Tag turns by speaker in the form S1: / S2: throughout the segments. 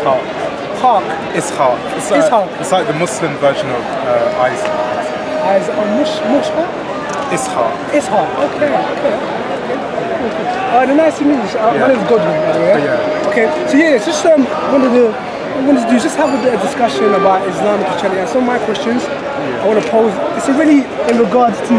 S1: Ishaq.
S2: Ishaq.
S1: Ishaq. It's like the Muslim version of Isaac. Ishaq.
S2: Ishaq. Okay. Nice to meet you. My name is Godwin, by the way.
S1: Yeah.
S2: Okay. So yeah, it's just wanted to do just have a bit of discussion about Islam and Christianity. And some of my questions I want to pose. It's really in regards to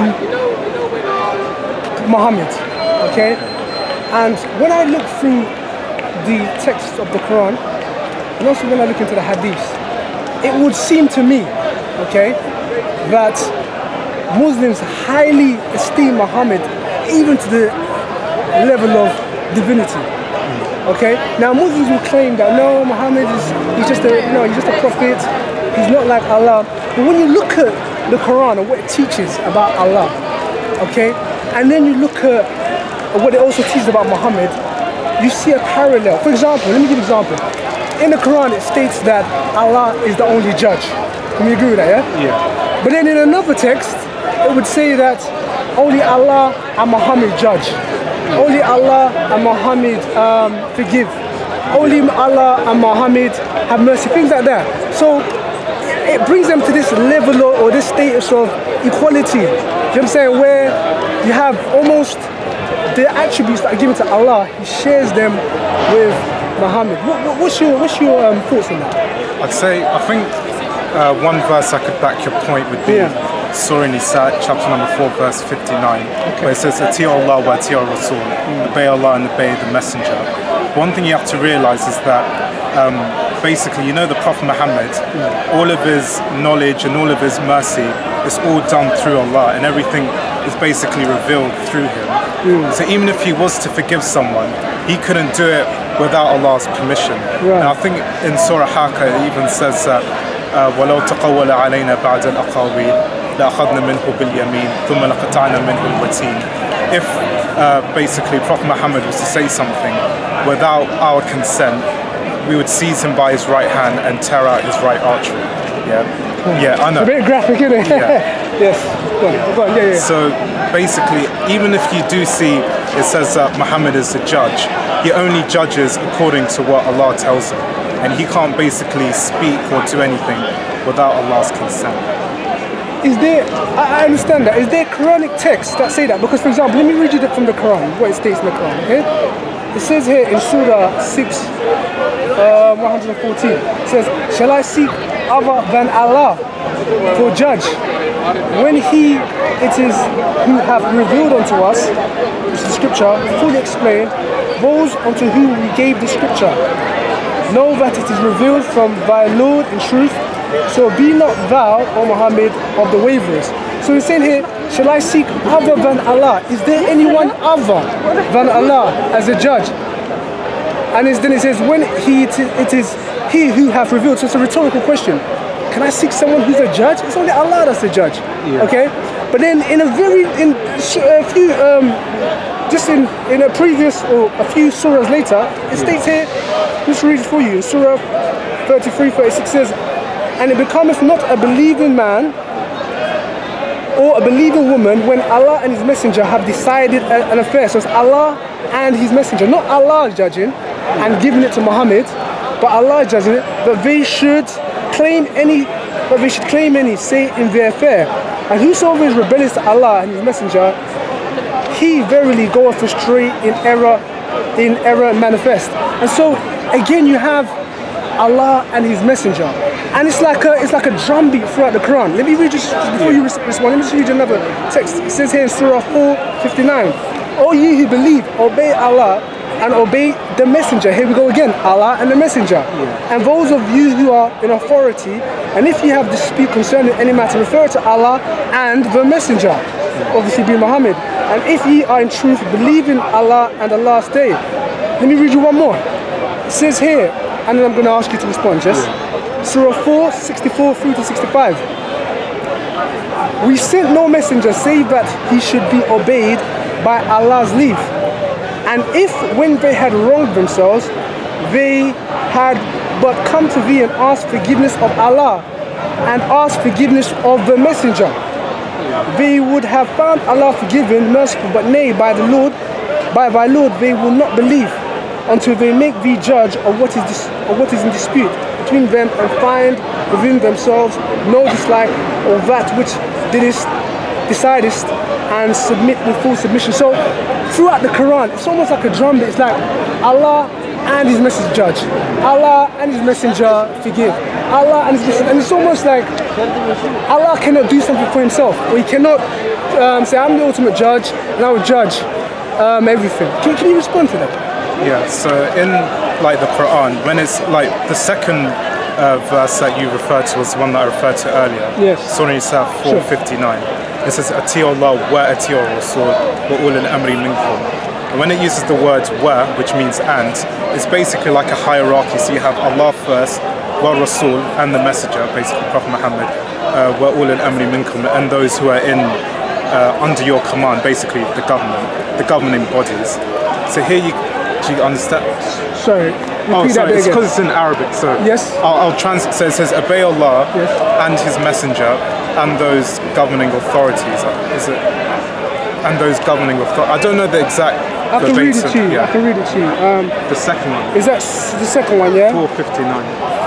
S2: Muhammad. Okay. And when I look through the text of the Quran, and also when I look into the Hadiths, it would seem to me, okay, that Muslims highly esteem Muhammad even to the level of divinity. Okay. Now Muslims will claim that no, Muhammad he's just a prophet. He's not like Allah. But when you look at the Quran and what it teaches about Allah, okay, and then you look at what it also teaches about Muhammad, you see a parallel. For example, let me give you an example. In the Quran, it states that Allah is the only judge. Can you agree with that? Yeah.
S1: Yeah.
S2: But then in another text, it would say that only Allah and Muhammad judge. Only Allah and Muhammad forgive. Only Allah and Muhammad have mercy. Things like that. So it brings them to this level or this status of equality. You know what I'm saying? Where you have almost the attributes that are given to Allah, He shares them with Muhammad. What's your thoughts on that?
S1: I think one verse I could back your point would be Surah Nisa, chapter number 4, verse 59, where it says, Ati Allah wa ati Rasul, obey Allah and obey the Messenger. One thing you have to realize is that basically, you know, the Prophet Muhammad, all of his knowledge and all of his mercy is all done through Allah, and everything is basically revealed through him. So even if he was to forgive someone, he couldn't do it without Allah's permission. And I think in Surah Haqqa it even says that وَلَوْ تَقَوَّلَ عَلَيْنَا بَعْدَ الْأَقَاوِيلِ لَأَخَذْنَا مِنْهُ بِالْيَمِينِ ثُمَّ لَقَطَعْنَا مِنْهُ الْوَتِينَ. If basically Prophet Muhammad was to say something without our consent, we would seize him by his right hand and tear out his right artery. Yeah, I know.
S2: A bit graphic, isn't it? Yes. Go on. Yeah.
S1: So basically, even if you do see it says that Muhammad is the judge, he only judges according to what Allah tells him, and he can't basically speak or do anything without Allah's consent.
S2: Is there? I understand that. Is there Quranic texts that say that? Because, for example, let me read you from the Quran, what it states in the Quran. Okay? It says here in Surah 6, 114. It says, "Shall I seek other than Allah for judge, when it is who have revealed unto us," which is the scripture, fully explained, "those unto whom we gave the scripture. Know that it is revealed from thy Lord in truth. So be not thou, O Muhammad, of the waverers." So he's saying here, shall I seek other than Allah? Is there anyone other than Allah as a judge? And then it says, when it is he who hath revealed. So it's a rhetorical question. Can I seek someone who's a judge? It's only Allah that's the judge. Okay? But then in a previous or a few surahs later, it states here, let's read it for you. Surah 33, 36 says, "And it becometh not a believing man or a believing woman when Allah and His Messenger have decided an affair." So it's Allah and His Messenger, not Allah judging and giving it to Muhammad, but Allah judging it, that they should claim any say in their affair. And whosoever is rebellious to Allah and His Messenger, he verily goeth astray in error manifest. And so again you have Allah and His Messenger, and it's like a drumbeat throughout the Quran. Let me read just before you respond. Let me just read you another text. It says here in Surah 4:59, "O ye who believe, obey Allah and obey the Messenger." Here we go again, Allah and the Messenger. "And those of you who are in authority, and if you have dispute concerning any matter, refer to Allah and the Messenger," obviously being Muhammad. "And if ye are in truth, believe in Allah and the last day." Let me read you one more. It says here, and then I'm going to ask you to respond, yes? Surah 4:64 through to 65. "We sent no messenger save that he should be obeyed by Allah's leave. And if when they had wronged themselves, they had but come to thee and asked forgiveness of Allah and asked forgiveness of the messenger, they would have found Allah forgiving, merciful, but nay, by thy Lord they will not believe. until they make thee judge of what is in dispute between them, and find within themselves no dislike of that which decidest, and submit with full submission. So throughout the Quran, it's almost like a drumbeat. It's like Allah and His messenger judge, Allah and His messenger forgive, Allah and His messenger, and it's almost like Allah cannot do something for Himself, or He cannot say, I'm the ultimate judge and I will judge everything. Can you respond to that?
S1: Yeah, so in like the Quran, when it's like the second verse that you referred to was the one that I referred to earlier.
S2: Yes.
S1: Surah Nisa 4:59. It says, Ati'u Allah wa ati'u Rasul wa ulil amri minkum. And when it uses the word wa, which means and, it's basically like a hierarchy. So you have Allah first, wa Rasul, and the messenger, basically Prophet Muhammad, wa ulil amri minkum, and those who are in under your command, basically the government, the governing bodies. So here do you understand?
S2: Sorry.
S1: Oh, sorry, it's because it's in Arabic, so
S2: yes.
S1: I'll translate. So it says, obey Allah and His messenger and those governing authorities. Is it? And those governing authorities. I don't know the exact.
S2: I can read it to you.
S1: Yeah.
S2: I can read it to you.
S1: The second one.
S2: Is that the second one, yeah?
S1: 4:59.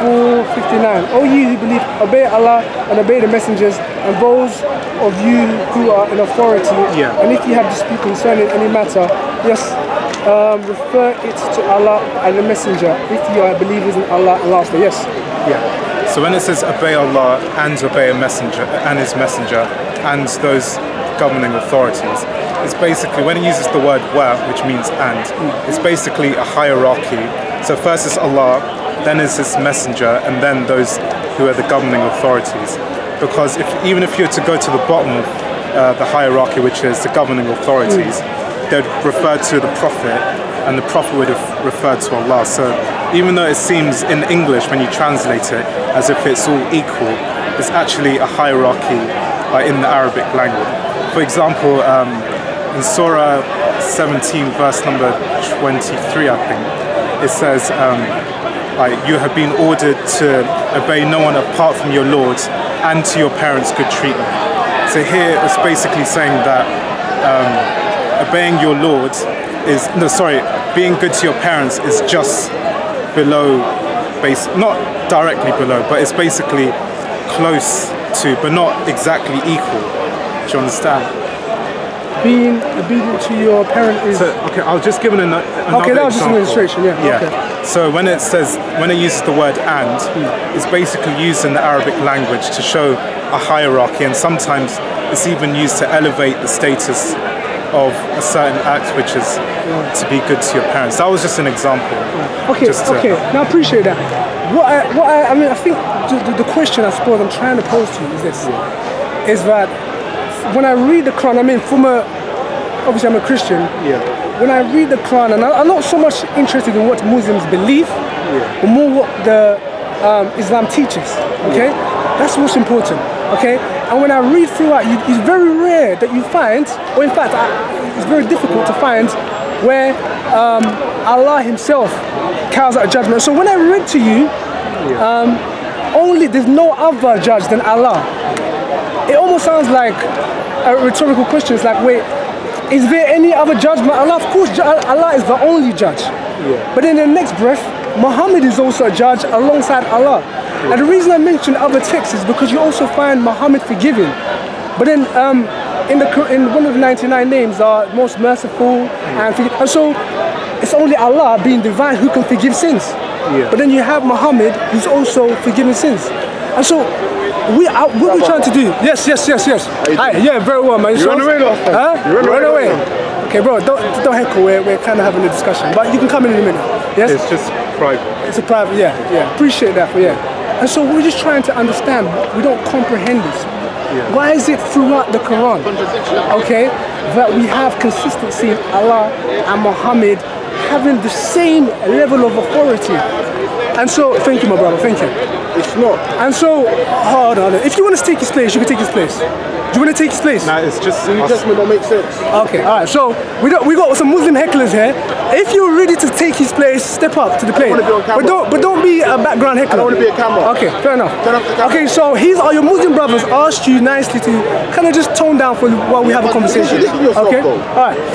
S2: 4:59. O ye who believe, obey Allah and obey the messengers, and those of you who are in authority.
S1: Yeah.
S2: And if you have dispute concerning any matter, yes, refer it to Allah and the messenger, if you are believers in Allah and last day. Yes.
S1: Yeah. So when it says obey Allah and obey a messenger and His messenger and those governing authorities, it's basically, when it uses the word wa, which means and, it's basically a hierarchy. So first is Allah, then is His messenger, and then those who are the governing authorities. Because even if you were to go to the bottom of the hierarchy, which is the governing authorities, they'd refer to the Prophet, and the Prophet would have referred to Allah. So even though it seems in English, when you translate it, as if it's all equal, it's actually a hierarchy in the Arabic language. For example, in Surah 17, verse number 23, I think, it says, you have been ordered to obey no one apart from your Lord, and to your parents good treatment. So here it's basically saying that obeying your Lord being good to your parents is just below, not directly below, but it's basically close to, but not exactly equal. Do you understand?
S2: Being obedient to your parent is...
S1: So, okay, I'll just give another
S2: okay, that was just an illustration, yeah.
S1: Yeah.
S2: Okay.
S1: So when it uses the word and, it's basically used in the Arabic language to show a hierarchy, and sometimes it's even used to elevate the status of a certain act, which is to be good to your parents. That was just an example.
S2: Okay, now I appreciate that. I think the question I suppose I'm trying to pose to you is this, is that when I read the Quran, obviously I'm a Christian, when I read the Quran, and I'm not so much interested in what Muslims believe, but more what the Islam teaches, okay? That's what's important, okay? And when I read through it, it's very rare that you find, or in fact, it's very difficult to find where Allah Himself carries out a judgment. So when I read to you, there's no other judge than Allah. It almost sounds like a rhetorical question. It's like, wait, is there any other judge but Allah? Of course, Allah is the only judge. But in the next breath, Muhammad is also a judge alongside Allah. And the reason I mention other texts is because you also find Muhammad forgiving. But then in one of the 99 names are most merciful and so it's only Allah being divine who can forgive sins. But then you have Muhammad who's also forgiving sins. And so what we're trying to do? Yes. Hi, yeah, very well, man.
S3: You ran away last time.
S2: Huh?
S3: You ran away.
S2: Okay, bro, don't heckle. We're kind of having a discussion, but you can come in a minute. Yes.
S1: It's just private.
S2: It's a private. Yeah. Appreciate that. And so we're just trying to understand. We don't comprehend this. Why is it throughout the Quran, okay, that we have consistency in Allah and Muhammad having the same level of authority? And so, thank you, my brother. Thank you.
S3: It's not.
S2: And so, hold on. If you want to take his place, you can take his place. Do you want to take his place?
S1: No, it's just
S3: The New Testament don't make sense.
S2: Okay, all right. So we got some Muslim hecklers here. If you're ready to take his place, step up to the plate.
S3: wanna be on camera.
S2: But don't be a background heckler.
S3: I don't want to be a camera.
S2: Okay, fair enough.
S3: Turn off the camera.
S2: Okay, so your Muslim brothers asked you nicely to kind of just tone down for while we have a conversation.
S3: Listen to yourself,
S2: Okay.
S3: bro.
S2: All right.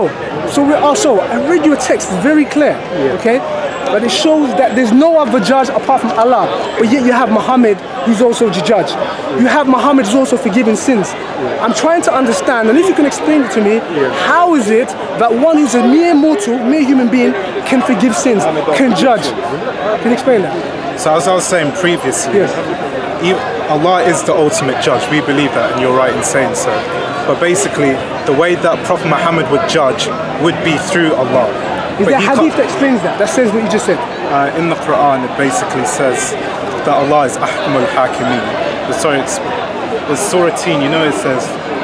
S2: So I read your text. It's very clear. Okay. But it shows that there's no other judge apart from Allah. But yet you have Muhammad, who's also the judge. You have Muhammad, who's also forgiving sins. I'm trying to understand, and if you can explain it to me, how is it that one who's a mere mortal, mere human being, can forgive sins, can judge? Can you explain that?
S1: So as I was saying previously,
S2: Yes.
S1: Allah is the ultimate judge. We believe that, and you're right in saying so. But basically, the way that Prophet Muhammad would judge would be through Allah.
S2: Is
S1: But
S2: there a
S1: he can't-
S2: hadith that explains that? That says what you just said.
S1: in the Quran, it basically says that Allah is Ahkamul Hakimin. Sorry, it's Surah Teen, you know it says.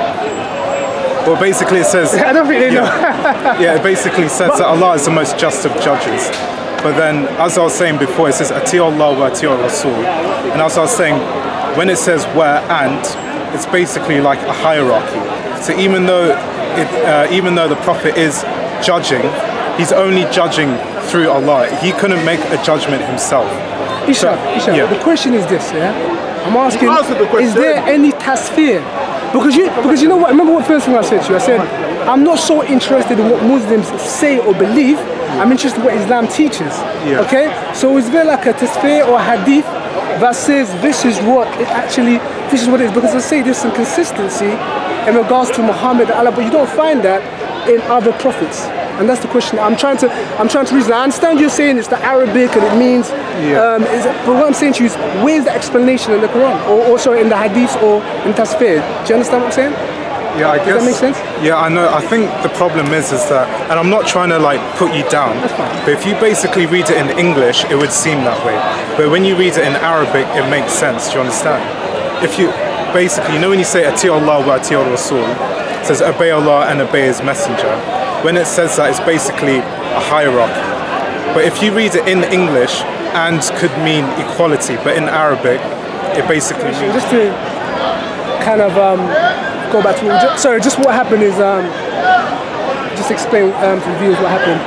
S1: Well, basically it says.
S2: I don't think they know.
S1: Yeah, it basically says that Allah is the most just of judges. But then, as I was saying before, it says Ati Allah wa Ati Rasul. And as I was saying, when it says where and, it's basically like a hierarchy. So even though the Prophet is judging, he's only judging through Allah. He couldn't make a judgment himself.
S2: Isha,
S1: yeah.
S2: the question is this, yeah? I'm asking,
S3: answered the question.
S2: is there any tasfir? Because you know what, remember what first thing I said to you? I said, I'm not so interested in what Muslims say or believe, I'm interested in what Islam teaches.
S1: Yeah.
S2: Okay? So is there like a tasfir or a hadith that says this is what it is? Because I say there's some consistency in regards to Muhammad and Allah, but you don't find that in other prophets. And that's the question. I'm trying to reason. I understand you're saying it's the Arabic and it means. But what I'm saying to you is, where's the explanation in the Quran, or also in the Hadiths or in Tasfir? Do you understand what I'm saying?
S1: Yeah, I guess.
S2: Does that make sense?
S1: Yeah, I know. I think the problem is that, and I'm not trying to like put you down, but if you basically read it in English, it would seem that way. But when you read it in Arabic, it makes sense. Do you understand? If you basically, you know, when you say Ati Allah wa Ati Rasul, it says obey Allah and obey His Messenger. When it says that, it's basically a hierarchy. But if you read it in English, and could mean equality, but in Arabic, it basically means.
S2: Just to kind of go back to just what happened is just explain to the viewers what happened.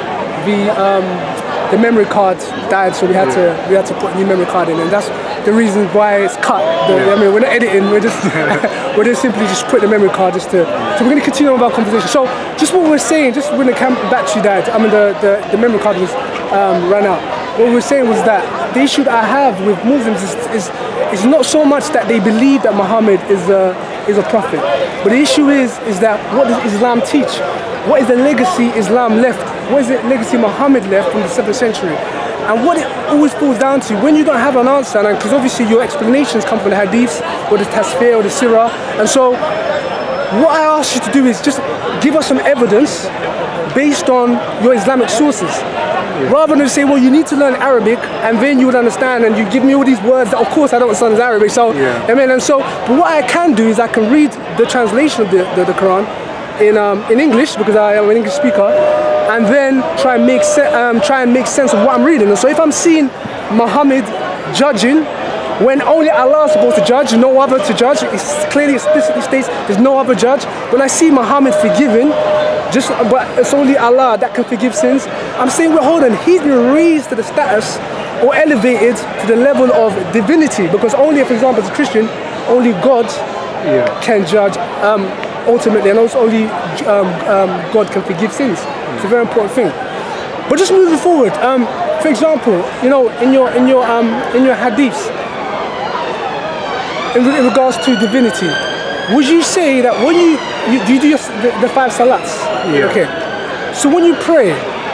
S2: The memory card died, so we had to put a new memory card in, and that's the reason why it's cut. I mean, we're not editing. We're just we're just simply just put the memory card just to. So we're going to continue on with our conversation. So just what we're saying, just when the battery died, I mean the memory card was ran out. What we were saying was that the issue that I have with Muslims is not so much that they believe that Muhammad is a prophet, but the issue is that what does Islam teach? What is the legacy Islam left? What is the legacy Muhammad left from the 7th century? And what it always falls down to, when you don't have an answer, and because obviously your explanations come from the hadiths or the tasfir or the sirah, and so what I ask you to do is just give us some evidence based on your Islamic sources. Rather than say, well, you need to learn Arabic and then you would understand, and you give me all these words that of course I don't understand Arabic. So I mean, and so, but what I can do is I can read the translation of the Quran in English, because I am an English speaker, and then try and make sense of what I'm reading. And so if I'm seeing Muhammad judging when only Allah is supposed to judge, no other to judge, it clearly explicitly states there's no other judge. When I see Muhammad forgiving, but it's only Allah that can forgive sins, I'm saying, well, hold on, he's been raised to the status or elevated to the level of divinity, because only, for example, as a Christian, only God can judge ultimately, and also only God can forgive sins. It's a very important thing. But just moving forward, for example, you know, in your hadiths, in regards to divinity, would you say that when you do the 5 salats? Okay. So when you pray,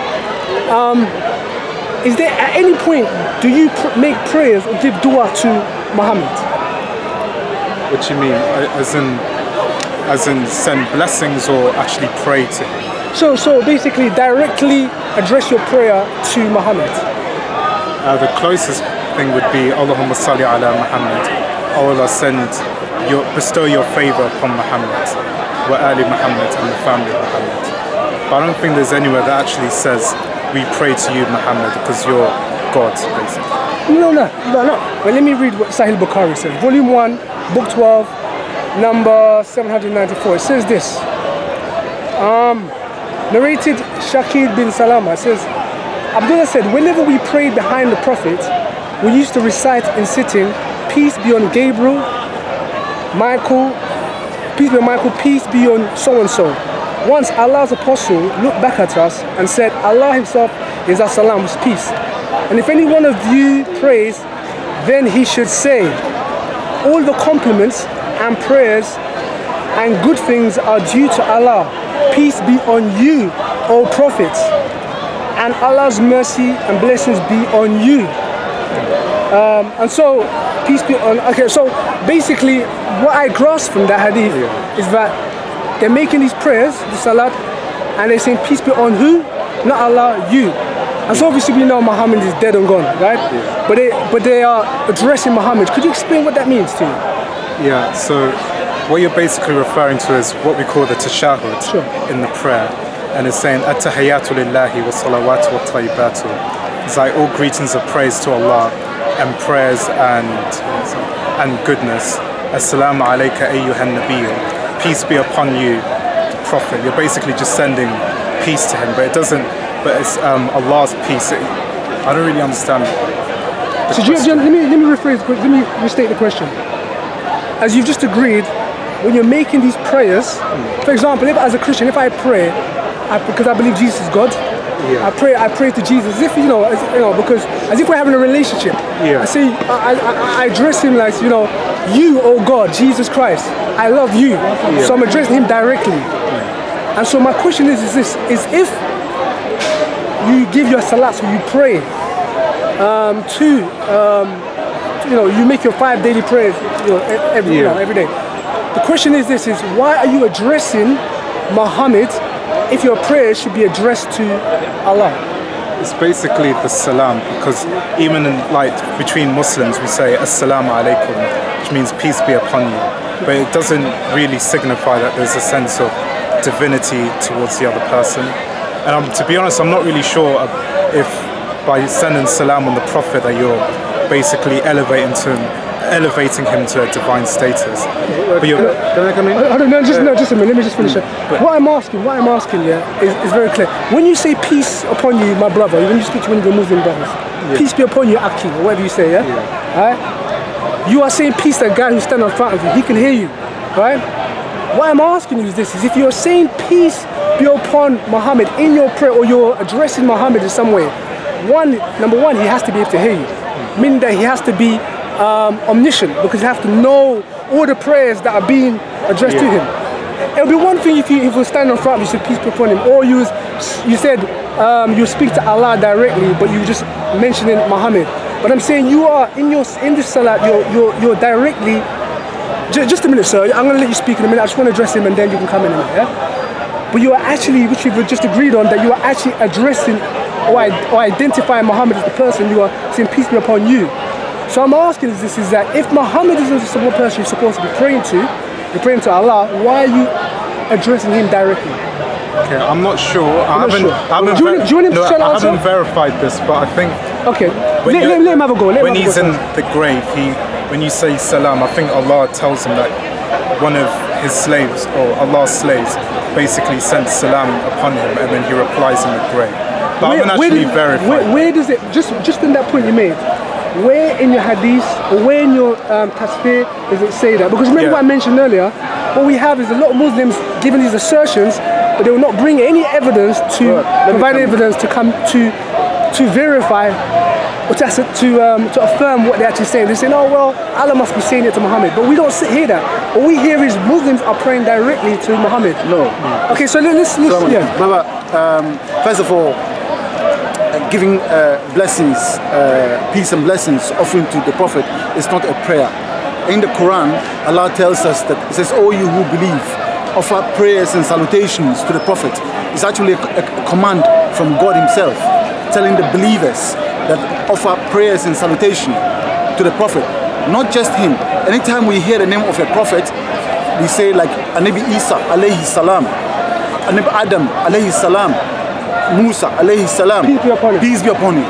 S2: is there at any point do you make prayers or give dua to Muhammad?
S1: What do you mean? As in send blessings or actually pray to him?
S2: So basically directly address your prayer to Muhammad.
S1: The closest thing would be Allahumma salli ala Muhammad. Oh Allah, bestow your favor upon Muhammad, wa ali Muhammad, and the family of Muhammad. But I don't think there's anywhere that actually says we pray to you, Muhammad, because you're God, basically.
S2: No. Well, let me read what Sahih Bukhari says. Volume 1, Book 12, number 794. It says this. Narrated Shakir bin Salama. It says, Abdullah said, whenever we prayed behind the Prophet, we used to recite in sitting, peace be on Gabriel, Michael, peace be on Michael, peace be on so-and-so. Once Allah's apostle looked back at us and said, Allah himself is as-salam, with peace. And if any one of you prays, then he should say, all the compliments and prayers and good things are due to Allah. Peace be on you, O prophets, and Allah's mercy and blessings be on you. And so, peace be on. Okay, so basically, what I grasp from that hadith is that they're making these prayers, the salat, and they're saying peace be on who? Not Allah, you. And so obviously we know Muhammad is dead and gone, right? But they are addressing Muhammad. Could you explain what that means to you?
S1: Yeah, so what you're basically referring to is what we call the tashahhud in the prayer. And it's saying, At-tahiyyatu lillahi wa salawatu wa tayyibatu. It's like all greetings of praise to Allah and prayers and goodness. Assalamu alayka ayyuhan nabiyyu. Peace be upon you, the Prophet. You're basically just sending peace to him, but it doesn't, but it's Allah's peace. I don't really understand.
S2: So let me rephrase, let me restate the question. As you've just agreed, when you're making these prayers, for example, if as a Christian, if I pray, because I believe Jesus is God, I pray to Jesus, as if because as if we're having a relationship. I say, I address him like, you, oh God, Jesus Christ, I love you. So I'm addressing him directly. And so my question is this: is if you give your salat, so you pray, you make your 5 daily prayers, every day. The question is this: is why are you addressing Muhammad if your prayer should be addressed to Allah?
S1: It's basically the salam, because even in, between Muslims we say assalamu alaikum, which means peace be upon you, but it doesn't really signify that there's a sense of divinity towards the other person. And to be honest, I'm not really sure if by sending salam on the Prophet that you're basically elevating him to a divine status. But
S3: can I come in?
S2: I don't know, just a minute, let me just finish it. What I'm asking is very clear. When you say peace upon you, my brother, when you speak to one of your Muslim brothers, peace be upon you, Aki, or whatever you say, right? You are saying peace to a guy who's standing in front of you, he can hear you, right? What I'm asking you is this: is if you're saying peace be upon Muhammad in your prayer, or you're addressing Muhammad in some way, number one, he has to be able to hear you, meaning that he has to be omniscient, because you have to know all the prayers that are being addressed to him. It would be one thing if you stand in front, you said peace be upon him, or you said you speak to Allah directly, but you just mentioning Muhammad. But I'm saying you are in this salat, you're directly. Just a minute, sir. I'm going to let you speak in a minute. I just want to address him, and then you can come in a minute. Yeah? But you are actually, which we've just agreed on, that you are actually addressing or identifying Muhammad as the person. You are saying peace be upon you. So I'm asking is that if Muhammad isn't the one person you're supposed to be praying to, you're praying to Allah, why are you addressing him directly?
S1: Okay, I'm not sure. I haven't verified this, but I think. Okay,
S2: let him have a go.
S1: When he's in the grave, when you say salam, I think Allah tells him that one of his slaves, or Allah's slaves, basically sent salam upon him, and then he replies in the grave. But I haven't actually verified.
S2: Where does it, just in that point you made, where in your hadith, or where in your tasbih does it say that? Because remember what I mentioned earlier, what we have is a lot of Muslims giving these assertions, but they will not bring any evidence to provide evidence to come to verify or to affirm what they're actually saying. They're saying, oh well, Allah must be saying it to Muhammad, but we don't hear that. What we hear is Muslims are praying directly to Muhammad.
S3: No.
S2: Okay, so let's
S3: Baba, first of all, giving blessings, peace and blessings, offering to the Prophet is not a prayer. In the Quran, Allah tells us that, it says, "Oh, you who believe, offer prayers and salutations to the Prophet." It's actually a command from God Himself, telling the believers that offer prayers and salutation to the Prophet, not just him. Anytime we hear the name of a Prophet, we say like Anabi Isa alayhi salam, Anabi Adam alayhi salam, Musa alayhi salam,
S2: peace be upon him.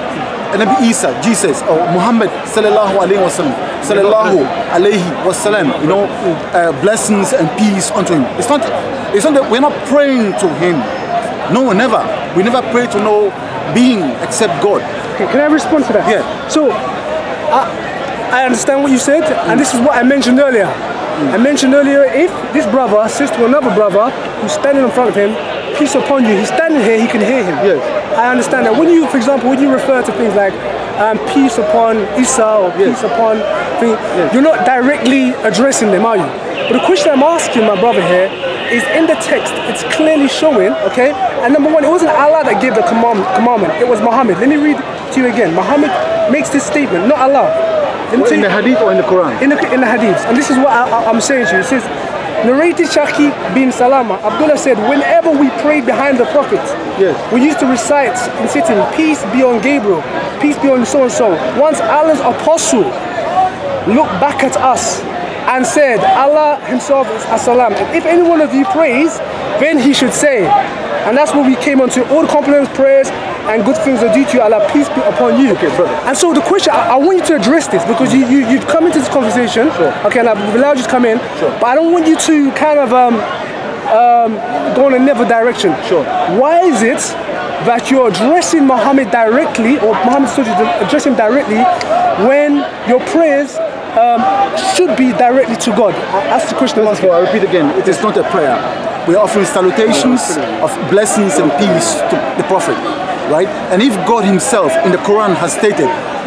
S3: Nabi Isa, Jesus, or Muhammad sallallahu alayhi wasallam, sallallahu alayhi wasallam, you know, blessings and peace unto him. It's not that we're not praying to him. No, never. We never pray to no being except God.
S2: Okay, can I respond to that?
S3: Yeah.
S2: So, I understand what you said, and this is what I mentioned earlier. I mentioned earlier, if this brother says to another brother who's standing in front of him, peace upon you, he's standing here, he can hear him.
S3: Yes.
S2: I understand that. When you, for example, when you refer to things like peace upon Isa or peace upon things, you're not directly addressing them, are you? But the question I'm asking my brother here is, in the text, it's clearly showing, okay? And number one, it wasn't Allah that gave the commandment, it was Muhammad. Let me read to you again. Muhammad makes this statement, not Allah.
S3: In the hadith or in the Quran?
S2: In the hadiths. And this is what I'm saying to you. It says, narrated Shaki bin Salama, Abdullah said, whenever we prayed behind the Prophet, we used to recite in sitting, peace be on Gabriel, peace be on so and so. Once Allah's apostle looked back at us and said, Allah himself is as-salam. And if any one of you prays, then he should say. And that's what we came on to, all the compliments, prayers, and good things are due to you, Allah, peace be upon you.
S3: Okay, brother.
S2: And so the question, I want you to address this, because you've come into this conversation, okay, and I've allowed you to come in, but I don't want you to kind of go in another direction. Why is it that you're addressing Muhammad directly, or Muhammad addressing directly, when your prayers should be directly to God? That's the question.
S3: I repeat again, it is not a prayer. We are offering salutations of blessings and peace to the Prophet, right? And if God himself in the Quran has stated,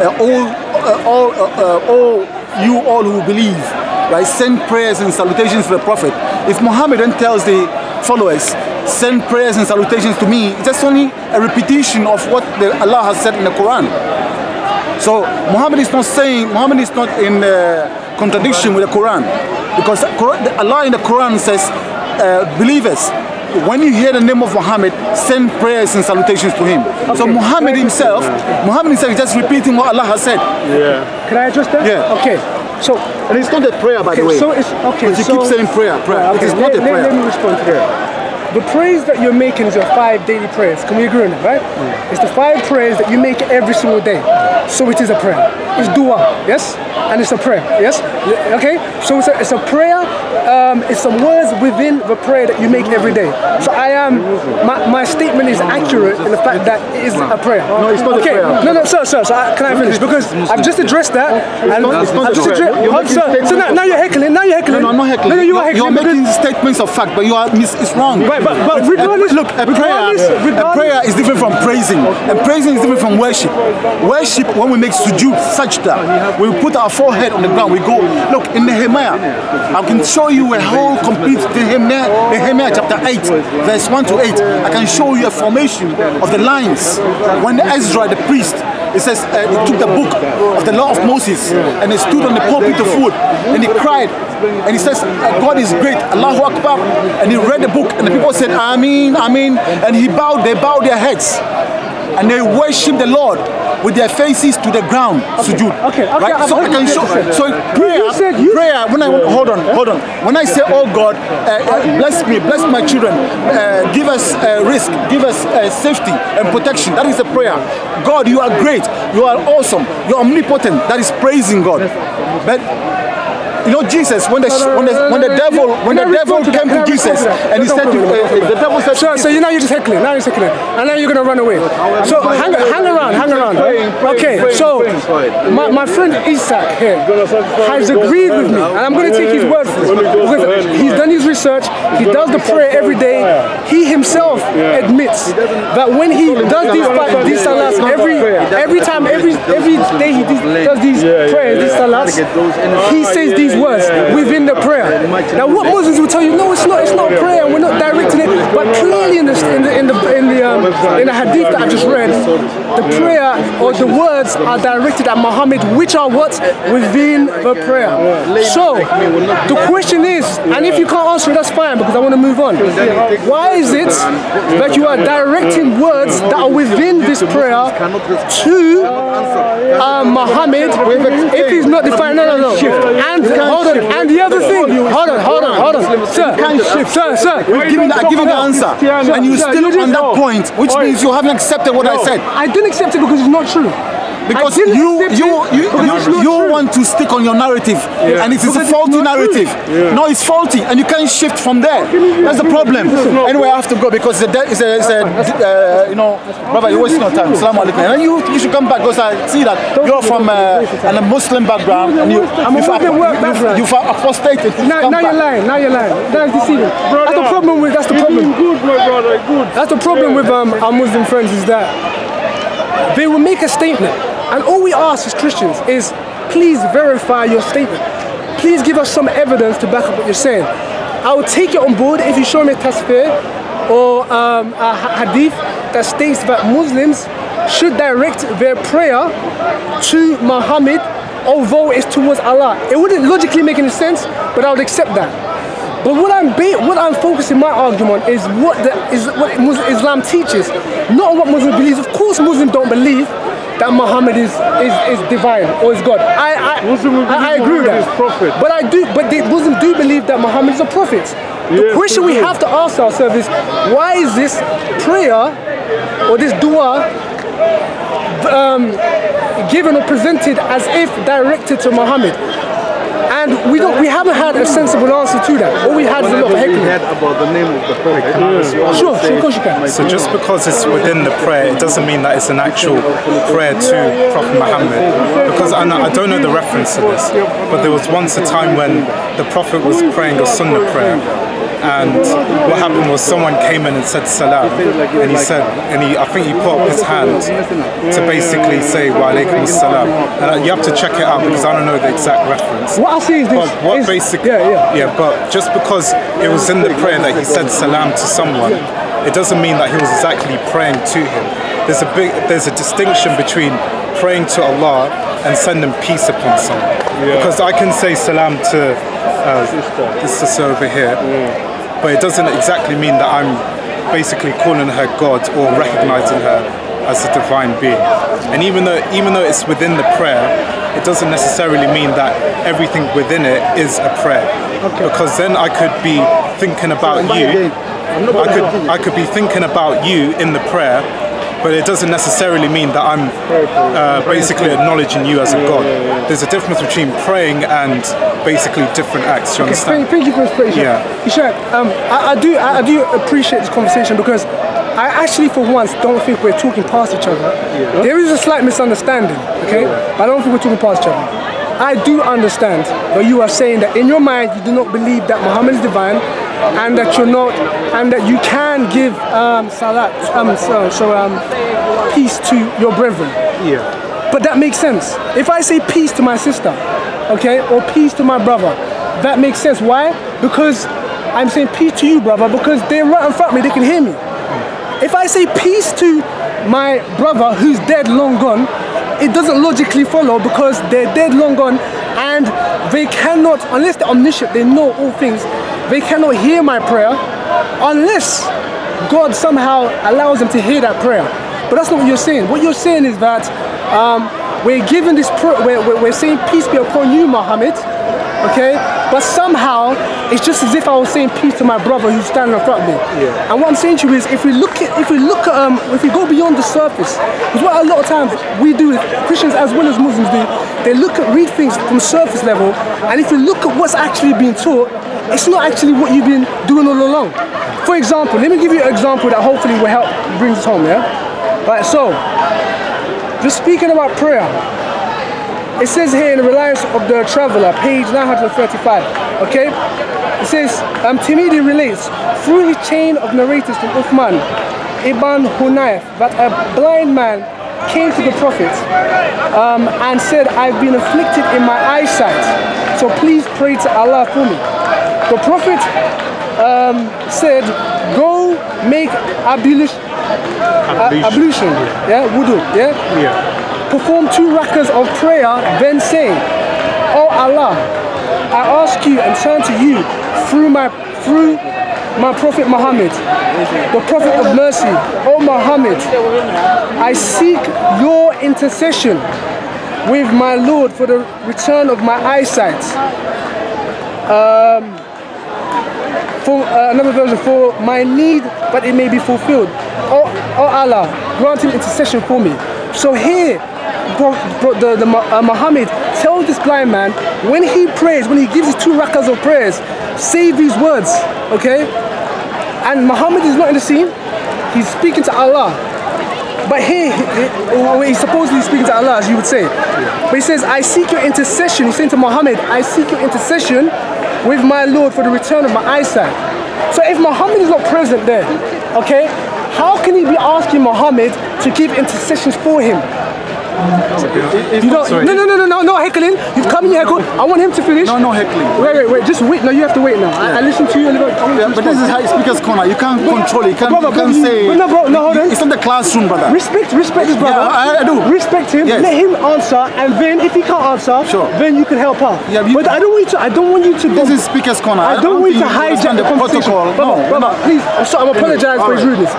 S3: all who believe, right, send prayers and salutations to the Prophet. If Muhammad then tells the followers, send prayers and salutations to me, it's just only a repetition of what Allah has said in the Quran. So Muhammad is not in contradiction with the Quran, because Allah in the Quran says, believers, when you hear the name of Muhammad, send prayers and salutations to him. Okay. So Muhammad himself is just repeating what Allah has said.
S2: Yeah. Can I address that?
S3: Yeah.
S2: Okay. So,
S3: and it's not a prayer, by the way.
S2: So it's okay.
S3: But you keep saying prayer.
S2: Okay.
S3: It is not a prayer.
S2: Let me respond to that. The prayers that you're making is your 5 daily prayers. Can we agree on that, right? Yeah. It's the 5 prayers that you make every single day. So it is a prayer. It's dua, yes? And it's a prayer, yes? Okay? So it's a prayer. It's some words within the prayer that you make every day. So my statement is accurate in the fact that it is a prayer.
S3: No, it's not a prayer.
S2: No, sir, can I finish? Because I've just addressed that. So now you're heckling.
S3: No, I'm not heckling.
S2: No, you are heckling.
S3: You're making statements of fact, but it's wrong.
S2: Right, but regardless,
S3: look, a prayer is different from praising, and praising is different from worship. Worship, when we make sujood, sajda, we put our forehead on the ground, we go, look, in Nehemiah, I can show you a whole complete Nehemiah chapter 8, verse 1 to 8. I can show you a formation of the lines. When Ezra, the priest, it says he took the book of the law of Moses and he stood on the pulpit of wood and he cried and he says, God is great, Allahu Akbar, and he read the book and the people said, Ameen, Ameen, and they bowed their heads and they worship the Lord with their faces to the ground, sujood.
S2: Okay.
S3: Right? So I can show. So prayer. Hold on. When I say, oh God, bless me, bless my children, give us risk, give us safety and protection. That is a prayer. God, you are great, you are awesome, you are omnipotent. That is praising God. But you know, Jesus, when the devil came to Jesus and he said to the devil said,
S2: so now you're just heckling, and now you're gonna run away. So hang around. Okay, so my friend Isaac here has agreed with me, and I'm gonna take his word for it, because he's done his research, he does the prayer every day. He himself admits that when he does these salats every day he does these prayers, these salats, he says these words within the prayer. Now, what Muslims will tell you, no, it's not prayer, and we're not directing it. But clearly, in the hadith that I just read, the prayer or the words are directed at Muhammad, which are what within the prayer. So the question is, and if you can't answer it, that's fine, because I want to move on. Why is it that you are directing words that are within this prayer to Muhammad if he's not defined? No. And hold on. And the other thing, hold on, sir.
S3: We've given the answer, and you still on that point, which means you haven't accepted what I said.
S2: I didn't accept it because it's not true.
S3: Because
S2: didn't
S3: you
S2: accept it.
S3: you want to stick on your narrative, and it is a faulty narrative. No, it's faulty, and you can't shift from there. That's the problem. Anyway, I have to go because you know, brother, you're wasting your time. Assalamu alaikum. And you should come back because I see that you're from a Muslim background, and you've apostated.
S2: Now you're lying. Now you're lying. That's deceiving. That's the problem with. That's the problem.
S4: Good, my brother. Good.
S2: That's the problem with our Muslim friends is that they will make a statement, and all we ask as Christians is, please verify your statement. Please give us some evidence to back up what you're saying. I will take it on board if you show me a tasfir or a hadith that states that Muslims should direct their prayer to Muhammad, although it's towards Allah. It wouldn't logically make any sense, but I would accept that. But what I'm focusing my argument is what Islam teaches, not on what Muslims believe. Of course, Muslims don't believe that Muhammad is divine or is God. I agree with that. But the Muslims do believe that Muhammad is a prophet. The question we have to ask ourselves is, why is this prayer or this dua given or presented as if directed to Muhammad? And we haven't had a sensible answer to that. All we had is a lot of heckling.
S4: About the name of the prophet.
S2: Sure, of course you can.
S1: So just because it's within the prayer, it doesn't mean that it's an actual prayer to Prophet Muhammad. Because I don't know the reference to this, but there was once a time when the Prophet was praying a Sunnah prayer. And what happened was someone came in and said salam, and I think he put up his hand to basically say wa alaikum salam. And you have to check it out because I don't know the exact reference.
S2: What I see is this.
S1: But just because it was in the prayer that he said salam to someone, it doesn't mean that he was exactly praying to him. There's a distinction between praying to Allah and sending peace upon someone. Because I can say salam to this sister over here, but it doesn't exactly mean that I'm basically calling her God or recognizing her as a divine being. And even though it's within the prayer, it doesn't necessarily mean that everything within it is a prayer. Because then I could be thinking about you. I could be thinking about you in the prayer, but it doesn't necessarily mean that I'm basically acknowledging you as a God. There's a difference between praying and basically different acts. You understand?
S2: Thank you for this question. Ishaq, I do appreciate this conversation because I actually, for once, don't think we're talking past each other. There is a slight misunderstanding, okay? But I don't think we're talking past each other. I do understand that you are saying that in your mind you do not believe that Muhammad is divine, and that you're not, and that you can give peace to your brethren. But that makes sense. If I say peace to my sister, okay, or peace to my brother, that makes sense. Why? Because I'm saying peace to you, brother, because they're right in front of me, they can hear me. If I say peace to my brother who's dead, long gone, it doesn't logically follow because they're dead, long gone, and they cannot, unless they're omniscient, they know all things, they cannot hear my prayer unless God somehow allows them to hear that prayer. But that's not what you're saying. What you're saying is that we're giving this we're saying peace be upon you, Muhammad, okay? But somehow it's just as if I was saying peace to my brother who's standing in front of me. And what I'm saying to you is, if we go beyond the surface, because what a lot of times we do, Christians as well as Muslims do, they read things from surface level, and if you look at what's actually being taught, it's not actually what you've been doing all along. For example, let me give you an example that hopefully will help bring this home, Right, so, just speaking about prayer, it says here in the Reliance of the Traveller, page 935, okay? It says, Tirmidhi relates, through his chain of narrators from Uthman ibn Hunayf, that a blind man came to the Prophet and said, I've been afflicted in my eyesight, so please pray to Allah for me. The Prophet said, go make ablution, wudu, perform 2 rakas of prayer, then say, Oh Allah, I ask you and turn to you through my Prophet Muhammad, the Prophet of mercy. Oh Muhammad, I seek your intercession with my Lord for the return of my eyesight. Another version, for my need, but it may be fulfilled. Oh Allah, grant him intercession for me. So here, Muhammad tells this blind man, when he prays, when he gives his 2 rakas of prayers, say these words, okay? And Muhammad is not in the scene, he's speaking to Allah. But here, he's supposedly speaking to Allah, as you would say. But he says, I seek your intercession. He's saying to Muhammad, I seek your intercession with my Lord for the return of my eyesight. So if Muhammad is not present there, okay, how can he be asking Muhammad to give intercessions for him? You don't, no heckling. You've come in here heckle. I want him to finish.
S3: No heckling.
S2: Wait. Just wait. No, you have to wait now. I listen to you a little bit.
S3: Yeah, but this is how speaker's corner. You can't control it. You can't say.
S2: But no, bro. No, hold on.
S3: It's not the classroom, brother.
S2: Respect this brother.
S3: Yeah, I do.
S2: Respect him.
S3: Yes.
S2: Let him answer, and then if he can't answer,
S3: sure,
S2: then you can help out. Yeah, but I don't want you to.
S3: This is speaker's corner.
S2: I don't want you to hijack the protocol. Brother, please. I'm apologize for his rudeness.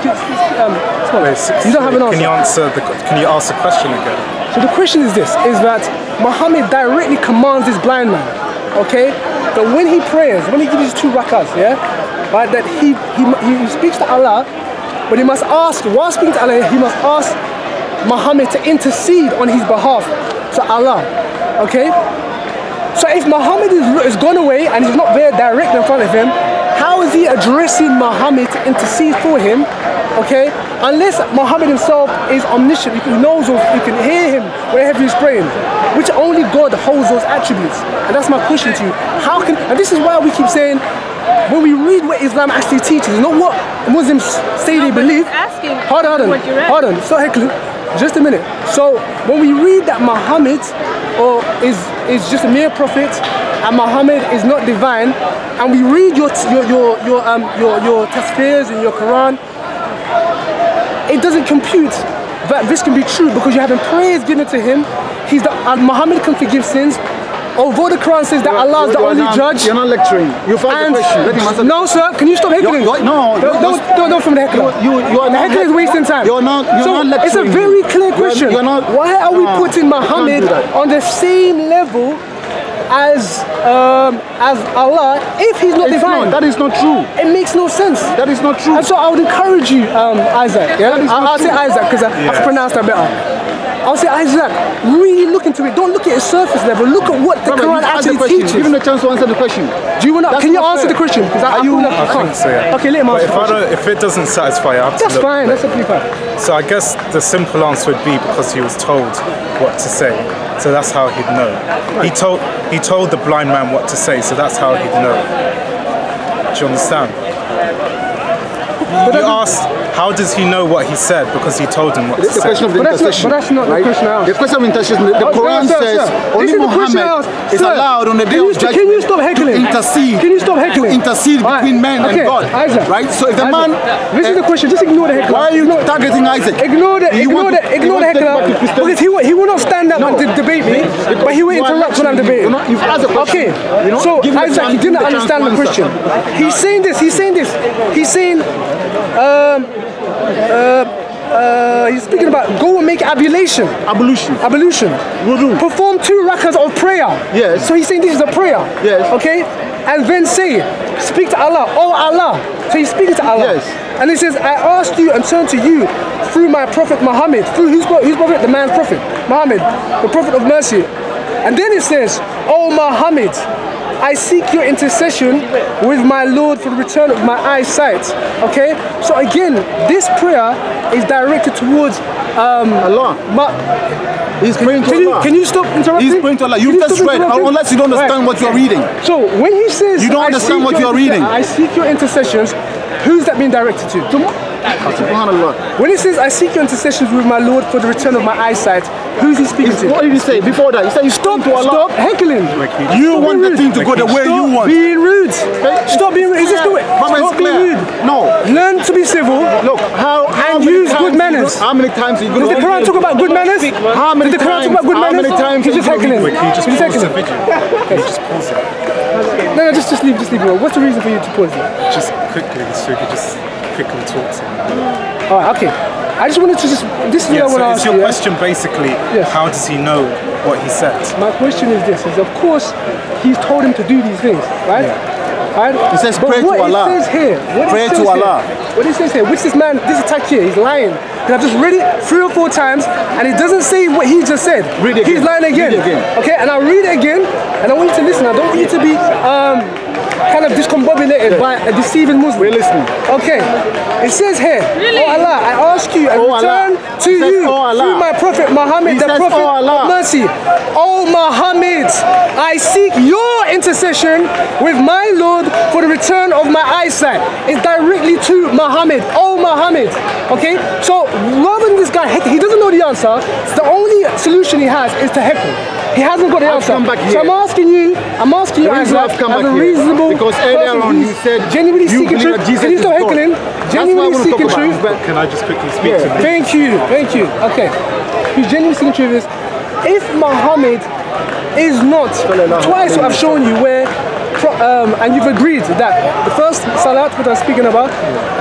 S2: You don't have an answer.
S1: Can you ask the question again?
S2: So the question is this, is that Muhammad directly commands this blind man, okay? That when he prays, when he gives his 2 rakas, yeah? Right, that he speaks to Allah, but he must ask, while speaking to Allah, he must ask Muhammad to intercede on his behalf to Allah, okay? So if Muhammad is gone away and he's not there directly in front of him, how is he addressing Muhammad to intercede for him? Okay, unless Muhammad himself is omniscient, he knows, or you can hear him wherever he's praying, which only God holds those attributes. And that's my question to you. How can, and this is why we keep saying, when we read what Islam actually teaches, not what Muslims say they believe. Hold on, stop heckling. Just a minute. So when we read that Muhammad is just a mere prophet and Muhammad is not divine, and we read your tafsirs in your Quran, it doesn't compute that this can be true, because you're having prayers given to him. Muhammad can forgive sins. Although the Quran says that Allah is the only judge.
S3: You're not lecturing. You find the question. Let him answer.
S2: No, sir. Can you stop heckling? Don't from the heckler. The heckler is wasting time.
S3: You're not lecturing.
S2: It's a very clear question. Why are we putting Muhammad on the same level as Allah if he's not divine?
S3: That is not true.
S2: It makes no sense.
S3: That is not true.
S2: And so I would encourage you, Isaac. Yeah? I'll say Isaac because I can pronounce that better. I'll say Isaac, really look into it. Don't look at it surface level. Look at what the Quran actually teaches.
S3: Give him a chance to answer the question.
S2: Do you want to? Can you answer the question? Because I
S1: think so, yeah.
S2: Okay, let him answer.
S1: If it doesn't satisfy you, I have to
S2: That's
S1: look.
S2: Fine. That's absolutely fine.
S1: So I guess the simple answer would be because he was told what to say. So that's how he'd know. He told the blind man what to say. So that's how he'd know. Do you understand? You asked, how does he know what he said? Because he told him what to say.
S3: The question of the intercession.
S2: But that's not the question I asked.
S3: The question of intercession, the Quran says only Muhammad is allowed on the day of judgment.
S2: Can you stop heckling?
S3: Intercede.
S2: Can you stop heckling?
S3: Intercede between man and God.
S2: Isaac.
S3: Right? So if the man...
S2: This is the question. Just ignore the heckler.
S3: Why are you targeting Isaac?
S2: Ignore the heckler. Because he will not stand up and debate me, but he will interrupt when I'm debating.
S3: You've asked a question.
S2: Okay. So Isaac, he didn't understand the question. He's saying this. He's saying... he's speaking about go and make ablution. Wudu. Perform 2 rakas of prayer.
S3: Yes.
S2: So he's saying this is a prayer.
S3: Yes.
S2: Okay? And then speak to Allah. Oh Allah. So he's speaking to Allah.
S3: Yes.
S2: And he says, I asked you and turned to you through my prophet Muhammad. Through whose prophet? The man's prophet. Muhammad, the prophet of mercy. And then it says, oh Muhammad, I seek your intercession with my Lord for the return of my eyesight. Okay? So again, this prayer is directed towards
S3: Allah. He's praying to Allah.
S2: Can you stop interrupting?
S3: He's praying to Allah. You just read, unless you don't understand what you're reading.
S2: So when he says,
S3: you don't understand what you're reading.
S2: I seek your intercessions, who's that being directed to?
S3: SubhanAllah.
S2: When he says, I seek your intercessions with my Lord for the return of my eyesight, who's he speaking to?
S3: What did he say before that? He said,
S2: stop heckling.
S3: You want the thing to go the way you want.
S2: Stop being rude. Stop being rude. Is this the way? Stop being rude.
S3: No.
S2: Learn to be civil.
S3: Look,
S2: and use good manners.
S3: How many times are you going to...
S2: Does the Quran talk about good manners?
S3: How many times?
S2: How many times? He's just heckling.
S1: Can you just pause the video? Can you just pause it?
S2: No, just leave it. What's the reason for you to pause it?
S1: Just quickly, so you could just quickly talk to him.
S2: Alright, okay. I just wanted to this is what I want to ask you.
S1: Your question basically, how does he know what he said?
S2: My question is this, of course, he's told him to do these things, right?
S1: Yeah.
S2: Right?
S3: It says
S2: But
S3: pray to Allah.
S2: What it says here,
S3: Pray to Allah.
S2: What it says here, which this man, this attack here, he's lying. And I've just read it 3 or 4 times, and it doesn't say what he just said.
S3: Read it again.
S2: He's lying again.
S3: Read it again.
S2: Okay, and I'll read it again, and I want you to listen. I don't want you to be kind of discombobulated by a deceiving Muslim.
S3: We're listening.
S2: Okay, it says here,
S5: Really?
S2: Oh Allah, I ask you and
S3: Oh
S2: return
S3: Allah.
S2: to
S3: It says,
S2: you
S3: Oh Allah.
S2: through my prophet Muhammad,
S3: He
S2: the
S3: says,
S2: prophet
S3: Oh Allah.
S2: of mercy. Oh Muhammad, I seek your intercession with my Lord for the return of my eyesight. It's directly to Muhammad. Oh Muhammad. Okay, so rather than this guy, he doesn't know the answer. The only solution he has is to heckle. He hasn't got the answer.
S3: come back
S2: So
S3: here.
S2: I'm asking you
S3: The
S2: as
S3: reason I've come
S2: a
S3: back here,
S2: reasonable
S3: because earlier
S2: person
S3: on you
S2: who's
S3: said
S2: genuinely
S3: you
S2: seeking
S3: believe
S2: truth.
S3: that Jesus
S2: Can you
S3: is
S2: stop
S3: God.
S2: heckling?
S3: That's what I
S2: Genuinely
S3: want to
S2: seeking
S3: talk about.
S2: truth.
S1: Can I just quickly speak to me?
S2: Thank you, thank you. Okay. Who's genuinely seeking truth is, if Muhammad is not, twice I've shown you where, and you've agreed that the first salat, what I'm speaking about,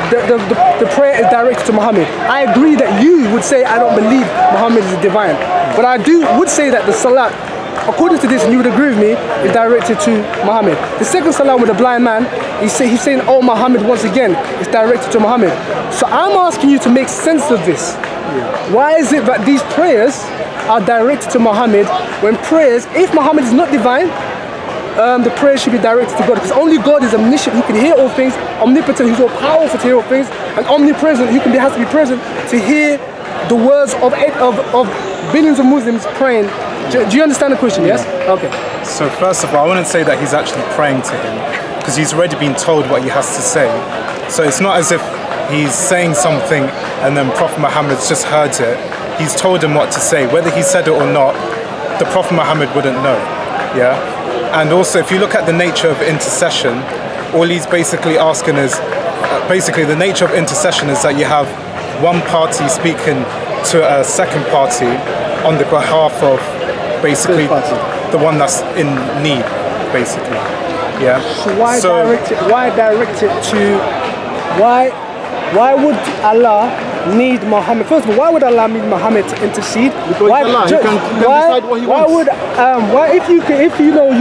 S2: the prayer is directed to Muhammad. I agree that you would say, I don't believe Muhammad is divine. But I would say that the salat, according to this, and you would agree with me, is directed to Muhammad. The second salam with the blind man, he's saying, oh Muhammad, once again, it's directed to Muhammad. So I'm asking you to make sense of this. Why is it that these prayers are directed to Muhammad when prayers, if Muhammad is not divine, the prayer should be directed to God, because only God is omniscient, who can hear all things, omnipotent, who's all powerful to hear all things, and omnipresent, who has to be present to hear the words of billions of Muslims praying. Do you understand the question? Yes? Okay.
S1: So first of all, I wouldn't say that he's actually praying to him, because he's already been told what he has to say. So it's not as if he's saying something and then Prophet Muhammad's just heard it. He's told him what to say. Whether he said it or not, the Prophet Muhammad wouldn't know. Yeah? And also, if you look at the nature of intercession, all he's basically asking is, basically the nature of intercession is that you have one party speaking to a second party on the behalf of basically the one that's in need, basically. Yeah.
S2: So why direct it to why would Allah need Muhammad? First of all, why would Allah need Muhammad to intercede?
S3: Because
S2: why,
S3: Allah, he can decide what he
S2: why
S3: wants.
S2: would why if you know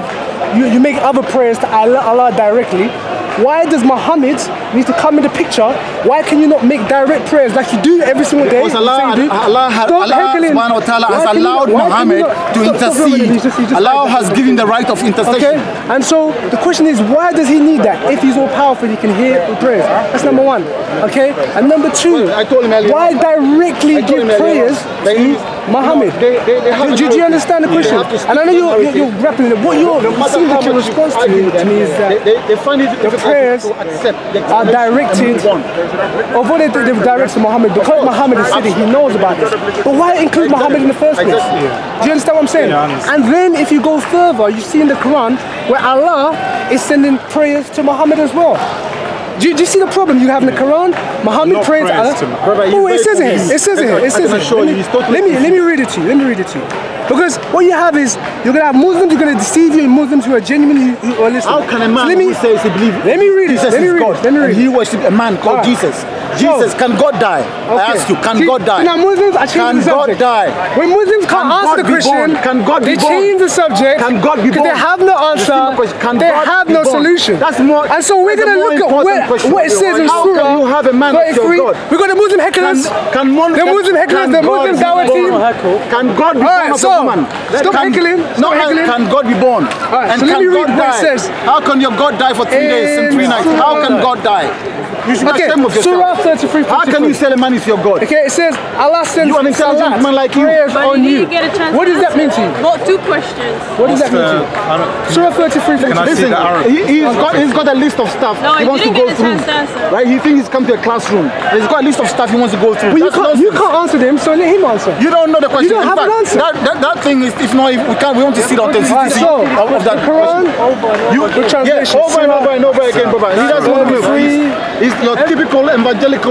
S2: you make other prayers to Allah directly, why does Muhammad need to come in the picture? Why can you not make direct prayers like you do every single day?
S3: Because Allah subhanahu wa ta'ala has allowed Muhammad to intercede. Allah has given the right of intercession.
S2: Okay, and so the question is, why does he need that? If he's all powerful, he can hear the prayers. That's number one. Okay, and number two,
S3: I told him earlier,
S2: why directly give prayers to Muhammad? Do you understand the question? And I know you're grappling with it. What your response to me is that
S3: they find it
S2: the prayers are directed, although they're directed to Muhammad, because Muhammad is sitting, he knows about this. But why include Muhammad in the first place? Do you understand what I'm saying? And then if you go further, you see in the Quran where Allah is sending prayers to Muhammad as well. Do you see the problem you have in the Quran? Muhammad
S1: Not
S2: prays to
S1: prayers
S2: Allah.
S1: to Muhammad.
S2: Oh, it says it here. It says it here. It says it here. Let me read it to you. Let me read it to you. Because what you have is, you're going to have Muslims, you're going to deceive you, Muslims who are genuinely who are listening.
S3: How can a man who says he believes
S2: let me read it.
S3: Jesus
S2: Let me
S3: is
S2: read
S3: God,
S2: it. Let me read
S3: and
S2: it.
S3: he worships a man called
S2: Alright.
S3: Jesus? Jesus, can God die? I ask you, can God die?
S2: Now Muslims are changing the
S3: Can God
S2: subject.
S3: die?
S2: When Muslims can't
S3: Can
S2: answer
S3: God
S2: the
S3: be
S2: question,
S3: born? Can God be
S2: they
S3: born?
S2: change the subject.
S3: Can God be
S2: because
S3: born?
S2: they have no answer.
S3: simple question, can
S2: They
S3: God
S2: have
S3: be
S2: no
S3: born?
S2: solution.
S3: That's more.
S2: And so we're
S3: that's a
S2: going to
S3: more
S2: look at
S3: important question.
S2: what it says in
S3: How
S2: Surah.
S3: can you have a man as your
S2: 33.
S3: God?
S2: We got the Muslim hecklers.
S3: Can
S2: The Muslim hecklers, the Muslim dawah team.
S3: Can God be born of a woman?
S2: Stop heckling.
S3: No, can God be born? And
S2: so let
S3: can
S2: me read
S3: God
S2: what it
S3: die?
S2: says.
S3: How can your God die for 3 days and 3 nights? How can God die? You should be
S2: Okay,
S3: ashamed of
S2: Surah
S3: yourself.
S2: 33.
S3: How can you say a man is your God?
S2: Okay, it says Allah sends
S3: You an intelligent
S2: salat,
S3: man like you.
S2: prayers
S5: But
S2: on
S5: you
S2: you.
S5: didn't get a chance
S2: What
S5: to
S2: does that mean
S5: answer
S2: to you?
S5: Got 2 questions.
S2: What does that mean to you? Surah 33.
S1: Can I see
S3: Listen,
S1: the Arab?
S3: he's got a list of stuff
S5: No,
S3: he
S5: you
S3: wants to
S5: didn't
S3: go
S5: get a
S3: through.
S5: chance to answer.
S3: Right? He thinks he's come to a classroom. He's got a list of stuff he wants to go through.
S2: But
S3: That's
S2: you
S3: nonsense.
S2: can't answer them, so let him answer.
S3: You don't know the question.
S2: don't
S3: In
S2: have an
S3: fact,
S2: answer.
S3: That thing is, if not, we want to see the authenticity
S2: So,
S3: of that
S2: the Quran,
S3: the
S2: translation,
S3: over and over and over again, brother. He doesn't want to move. It's your typical evangelical.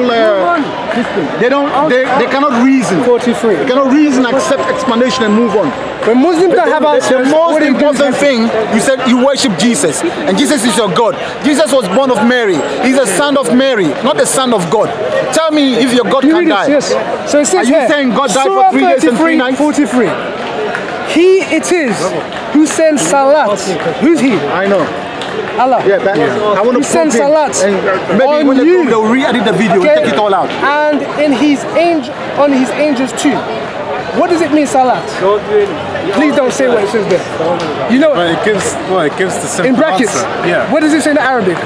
S3: They cannot reason.
S2: 43.
S3: They cannot reason, accept explanation, and move on.
S2: When Muslims don't have
S3: The
S2: answers,
S3: most
S2: what do you do?
S3: important thing, you said you worship Jesus, and Jesus is your God. Jesus was born of Mary. He's a son of Mary, not the son of God. Tell me if your God
S2: You
S3: can
S2: read
S3: die.
S2: it, yes. So it says
S3: Are you
S2: here,
S3: saying God died
S2: Surah
S3: for 3 days and 3 nights?
S2: 43. He it is who sends salat. Who's he?
S3: I know.
S2: Allah.
S3: Yeah, but I want
S2: He
S3: to
S2: sends salat
S3: maybe
S2: on
S3: when
S2: you.
S3: they'll re-edit the video and take it all out.
S2: And in on his angels too. What does it mean, salat? Please don't say what it says there. You know,
S1: Well, it gives the simple
S2: in brackets.
S1: answer. Yeah.
S2: What does it say in Arabic?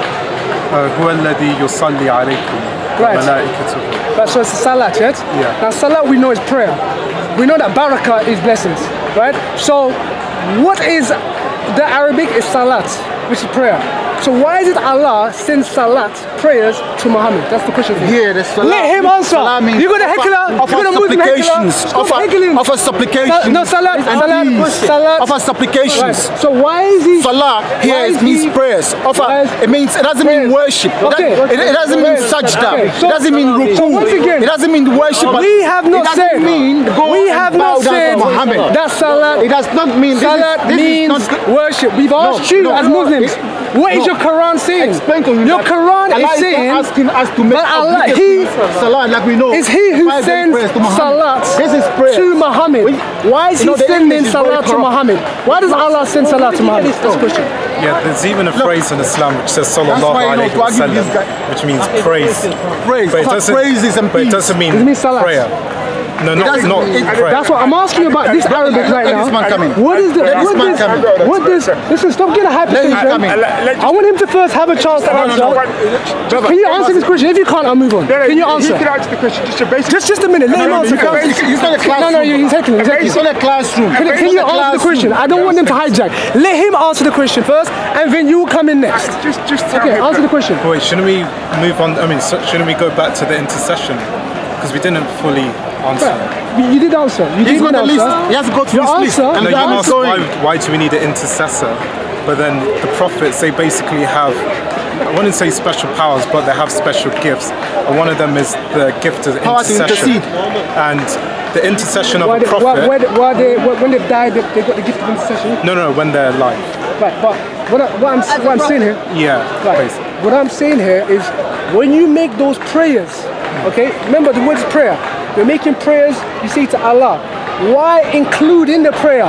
S1: هو الذي يصلي عليكم
S2: Right.
S1: وملائكته.
S2: Right, so it's salat, right?
S1: Yeah.
S2: Now salat we know is prayer. We know that barakah is blessings, right? So what is the Arabic is salat, which is prayer. So why is it Allah sends salat, prayers to Muhammad? That's the question.
S3: Yeah, the salat.
S2: Let him answer.
S3: Salat means
S2: You're gonna heckler. You're gonna Muslim heckler. Stop heckling.
S3: Offer supplications.
S2: No salat. Salat.
S3: Offer supplications.
S2: Right. So why is he?
S3: Salah here
S2: why is
S3: means
S2: he-
S3: prayers. Offer.
S2: why is-
S3: It means it doesn't mean
S2: prayers.
S3: worship.
S2: Okay.
S3: It doesn't mean
S2: Prayers.
S3: sajda.
S2: Okay.
S3: It doesn't mean ruku.
S2: So once again,
S3: it doesn't mean worship. But
S2: we have not
S3: it doesn't
S2: said.
S3: mean go
S2: We
S3: and
S2: have
S3: bow
S2: not
S3: down
S2: said
S3: to Muhammad.
S2: that salat.
S3: It does not mean
S2: Salat
S3: this
S2: means
S3: is not
S2: worship. We've asked you as Muslims. What is your Quran saying?
S3: Explain to you
S2: Your
S3: that
S2: Quran
S3: Allah
S2: is saying.
S3: not asking us to make
S2: But Allah,
S3: obligatory salah like we know.
S2: Is he who
S3: Five daily
S2: sends
S3: prayers to Muhammad.
S2: salat
S3: This is prayer.
S2: to Muhammad? Why is
S3: You know,
S2: he
S3: the
S2: sending
S3: English is very
S2: salat to
S3: corrupt.
S2: Muhammad? Why does Allah send salat to Muhammad? That's the question.
S1: Yeah, there's even a phrase in Islam which says sallallahu
S3: why, you know,
S1: alayhi
S3: to
S1: wa
S3: argue with this guy-
S1: sallam, which means praise.
S3: Praise.
S1: But it
S3: Offer
S1: doesn't,
S3: praises and
S1: but it
S3: peace.
S1: doesn't mean
S2: It means salat.
S1: prayer. No, not
S3: doesn't-
S1: prayer.
S2: That's what I'm asking you about this Arabic right
S3: Let
S2: now.
S3: this man come in.
S2: What is the
S3: Let this
S2: what
S3: man
S2: this
S3: come in.
S2: what this listen, stop getting a
S3: Let him
S2: hypertension.
S3: come in.
S2: I want him to first have a chance to answer. Can you answer this question? If you can't, I'll move on. Can you answer?
S4: He can answer the question. Just a basic.
S2: Just a minute, let him answer.
S3: He's not a classroom.
S2: No, he's taking it.
S3: He's not a classroom.
S2: Can you answer the question? I don't want them to hijack. Let him answer the question first, and then you come in next.
S4: Just tell
S2: Okay,
S4: him.
S2: answer the question.
S1: Wait, shouldn't we move on? I mean, shouldn't we go back to the intercession? Because we didn't fully answer.
S2: You did answer. You
S3: He's
S2: did
S3: got a list.
S2: answer.
S3: He has to go through
S2: Your
S3: his list.
S2: answer-
S3: And
S1: No,
S3: the
S1: you asked
S3: answer
S1: why do we need an intercessor? But then the prophets, they basically have, I wouldn't say special powers, but they have special gifts. And one of them is the gift of
S3: Power to
S1: intercession.
S3: intercede.
S1: And the intercession of
S2: Why
S1: a
S2: they,
S1: prophet,
S2: when they've died, they got the gift of intercession.
S1: no, when they're alive.
S2: Right, but what I'm saying here,
S1: Yeah,
S2: right,
S1: basically.
S2: what I'm saying here is when you make those prayers, okay, remember the word is prayer. You're making prayers, you say to Allah. Why include in the prayer,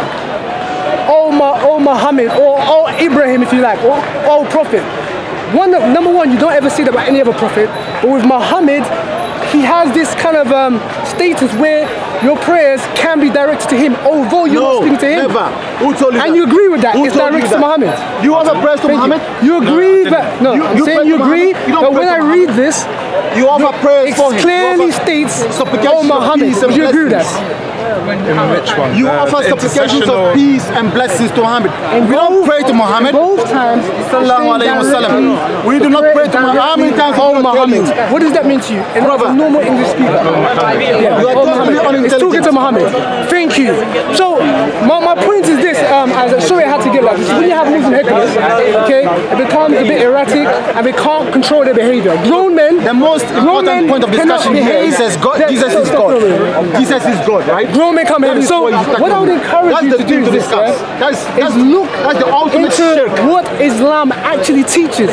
S2: oh Muhammad, or oh Ibrahim if you like, or oh Prophet? Number one, you don't ever say that about any other prophet, but with Muhammad, he has this kind of status where your prayers can be directed to him, although you're not speaking to him.
S3: Never. Who told you
S2: And
S3: that?
S2: you agree with that?
S3: Who
S2: It's
S3: told you
S2: directed to
S3: that?
S2: Muhammad.
S3: You offer prayers to
S2: Thank
S3: Muhammad?
S2: You agree
S1: I
S2: that? No,
S3: You
S2: I'm
S3: pray
S2: saying
S3: to
S2: you agree
S3: Muhammad? You don't
S2: that
S3: pray
S2: when
S3: to
S2: I
S3: Muhammad.
S2: read this,
S3: You offer prayers
S2: it
S3: for him.
S2: clearly
S3: You offer
S2: states,
S3: supplications
S2: oh
S3: of
S2: Muhammad.
S3: peace and
S2: Would you agree with that?
S3: blessings.
S1: In which one?
S3: You
S1: The
S3: offer supplications
S1: intercession
S3: of
S1: or-
S3: peace and blessings to Muhammad. We don't pray to Muhammad.
S2: Both times,
S3: Sallallahu alayhi wa sallam. We do not pray to Muhammad. How many times
S2: oh
S3: have we tell
S2: Muhammad.
S3: you?
S2: What does that mean to you? In
S3: Brother.
S2: a normal English speaker. Yeah,
S3: You are
S2: oh,
S3: totally
S2: Muhammad. It's talking
S3: unintelligent.
S2: to Muhammad. Thank you. So my point is this, sorry I had to get like this. When you have Muslim hecklers, okay, it becomes a bit erratic and they can't control their behavior. Grown men,
S3: The most important point of discussion here is says God, Jesus is God. Jesus is God, right?
S2: Grown men come
S3: That
S2: here.
S3: is
S2: So
S3: what he's talking
S2: what I would
S3: about.
S2: encourage
S3: That's
S2: you
S3: the
S2: to do
S3: thing to
S2: is this,
S3: discuss.
S2: yeah,
S3: That's
S2: is look
S3: the ultimate
S2: into
S3: shirk.
S2: what Islam actually teaches.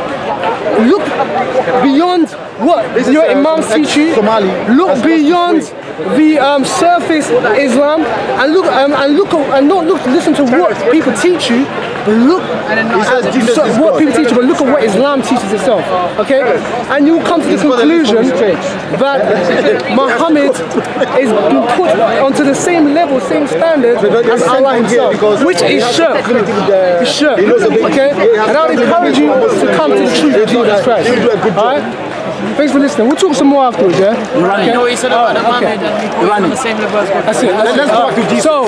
S2: Look beyond what your imams teach you.
S3: Somali.
S2: Look beyond the surface Islam and don't listen to what people teach you, but look
S3: says Jesus is
S2: what
S3: God.
S2: people teach you, but look at what Islam teaches itself. Okay, and you come to the conclusion that Muhammad is put onto the same level, same standard as Allah Himself, which is shirk. It's shirk. Okay, and I would encourage you to come to the truth of Jesus Christ. Alright? Thanks for listening. We'll talk some more afterwards, yeah?
S5: You know what you said about Muhammad and we're on the same level as God.
S2: That's it.
S3: Let's go back to Jesus.
S2: So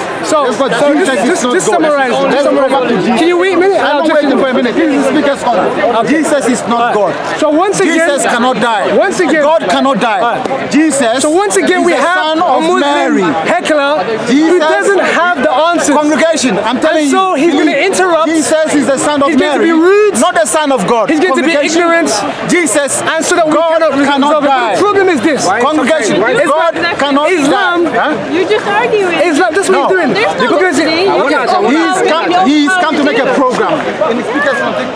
S2: just summarize. Can you wait a minute?
S3: I'm not waiting for a minute. This is the speaker's corner. Jesus is not God.
S2: So once again,
S3: Jesus cannot die.
S2: Once again,
S3: God cannot die. Jesus.
S2: So once again,
S3: is
S2: we
S3: the
S2: have
S3: son
S2: a
S3: of
S2: Muslim
S3: Mary.
S2: heckler who
S3: Jesus-
S2: doesn't have the answers.
S3: Congregation, I'm telling
S2: And
S3: you.
S2: so he's going to interrupt.
S3: Jesus is the son of
S2: He's going to
S3: Mary.
S2: be rude.
S3: Not the son of God.
S2: He's going to be
S3: Congregation,
S2: ignorant.
S3: Jesus.
S2: And so that we
S3: God
S2: cannot resolve
S3: cannot
S2: it.
S3: die.
S2: The problem is this.
S3: Congregation, God cannot
S2: Islam,
S3: die. Huh?
S5: You're just arguing.
S2: Islam, that's what
S3: No.
S2: he's doing.
S5: There's no
S2: Because
S5: listening.
S2: okay,
S3: He's come to make a program. In the speaker's corner, take his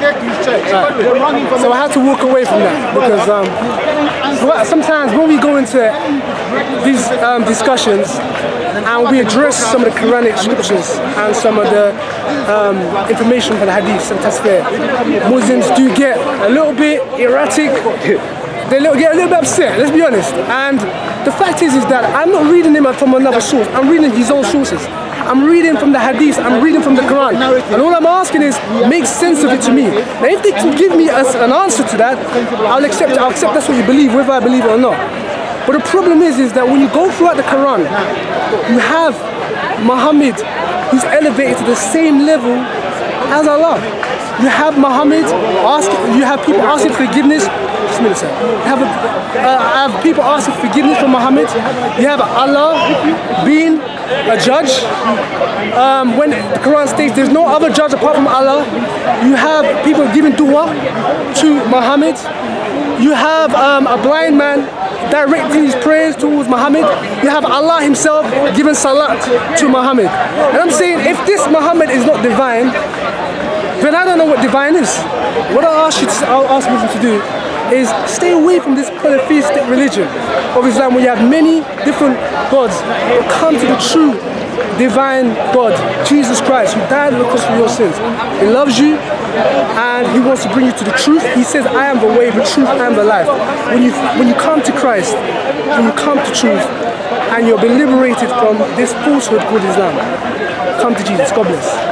S2: So I had to walk away from that because sometimes when we go into these discussions and we address some of the Quranic scriptures and some of the information from the Hadith and Tasfir, Muslims do get a little bit erratic. They get a little bit upset, let's be honest. And the fact is that I'm not reading him from another source. I'm reading his own sources. I'm reading from the Hadith, I'm reading from the Quran. And all I'm asking is, make sense of it to me. Now if they can give me an answer to that, I'll accept that's what you believe, whether I believe it or not. But the problem is that when you go throughout the Quran, you have Muhammad who's elevated to the same level as Allah. You have Muhammad you have people asking forgiveness. You have people asking forgiveness from Muhammad. You have Allah being a judge. When the Quran states there's no other judge apart from Allah. You have people giving dua to Muhammad. You have a blind man directing his prayers towards Muhammad. You have Allah himself giving salat to Muhammad. And I'm saying, if this Muhammad is not divine, then I don't know what divine is. What I'll ask Muslims to do is stay away from this polytheistic religion of Islam where you have many different gods, but come to the true divine God, Jesus Christ, who died on the cross for your sins. He loves you and he wants to bring you to the truth. He says, I am the way, the truth, and the life. When you come to Christ, when you come to truth, and you're been liberated from this falsehood called Islam, come to Jesus. God bless.